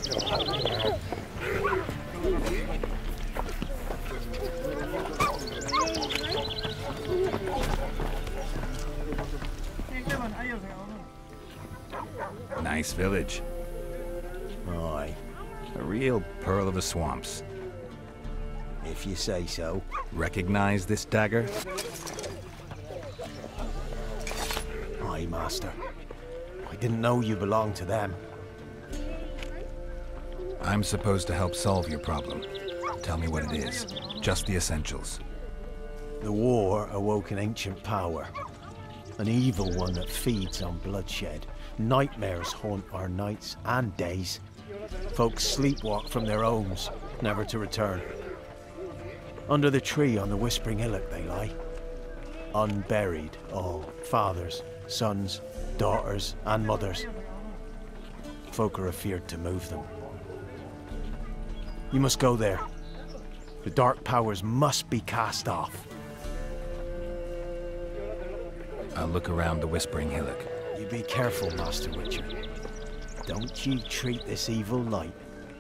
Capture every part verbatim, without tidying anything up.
Nice village. Aye. A real pearl of the swamps. If you say so. Recognize this dagger? Aye, Master. I didn't know you belonged to them. I'm supposed to help solve your problem. Tell me what it is. Just the essentials. The war awoke an ancient power. An evil one that feeds on bloodshed. Nightmares haunt our nights and days. Folks sleepwalk from their homes, never to return. Under the tree on the Whispering Hillock they lie. Unburied, all. Fathers, sons, daughters, and mothers. Folk are afeard to move them. You must go there. The dark powers must be cast off. I'll look around the Whispering Hillock. You be careful, Master Witcher. Don't you treat this evil light.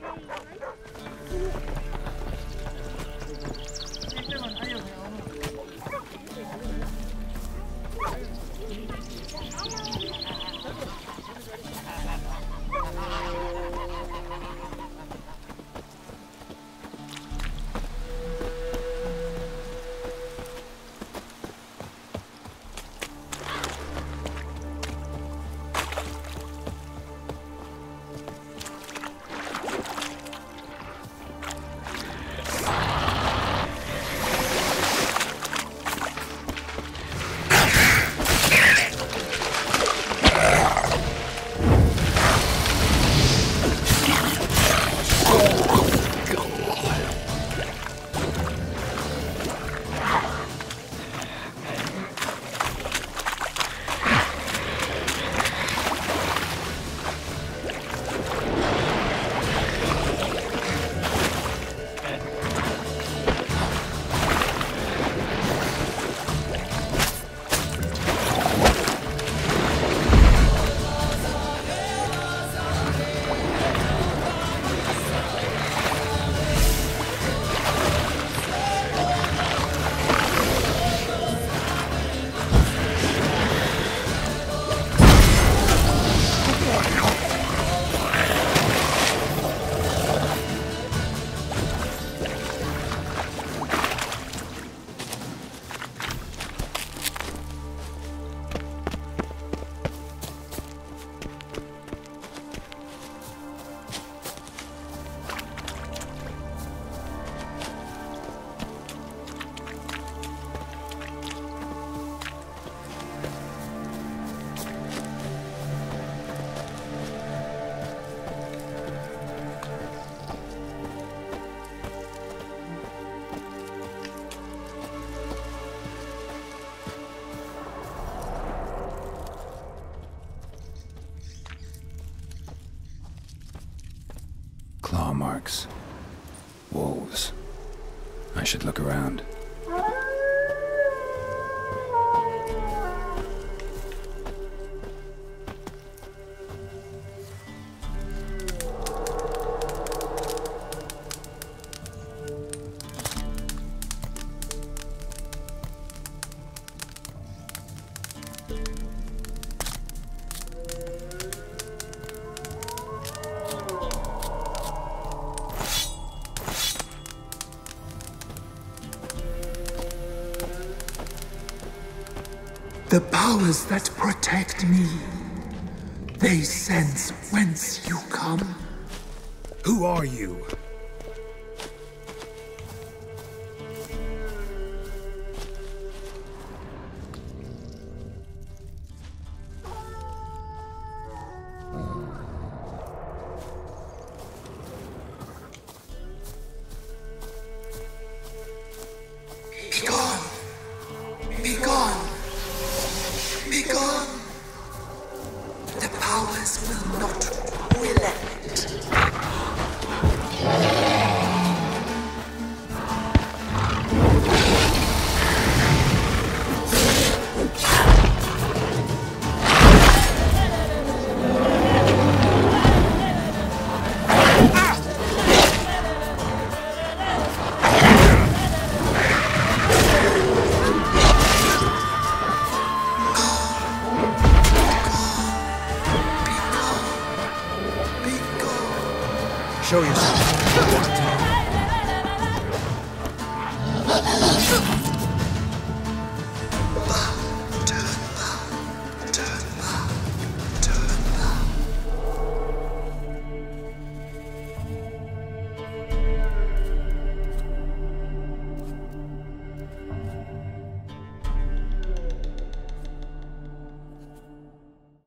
Claw marks. Wolves. I should look around. The powers that protect me, they sense whence you come. Who are you? Be gone! Be gone! Be gone! The powers will not relent. Show yourself.